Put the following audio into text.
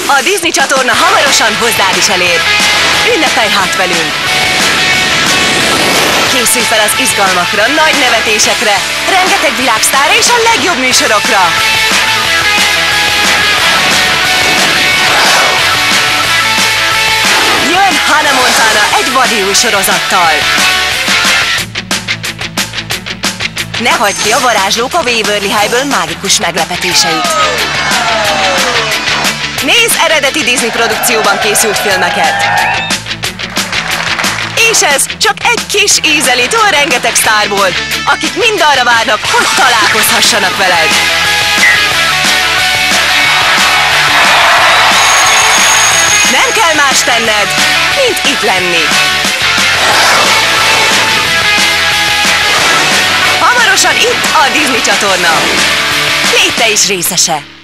A Disney csatorna hamarosan hozzád is elér. Ünnepelj hát velünk! Készülj fel az izgalmakra, nagy nevetésekre, rengeteg világsztárra és a legjobb műsorokra! Jön Hannah Montana egy vadi új sorozattal! Ne hagyd ki a varázslók a Waverly High-ből mágikus meglepetéseit! Nézz eredeti Disney produkcióban készült filmeket! És ez csak egy kis ízelítő a rengeteg sztárból, akik mind arra várnak, hogy találkozhassanak veled! Nem kell más tenned, mint itt lenni! Hamarosan itt a Disney csatorna! Légy te is részese!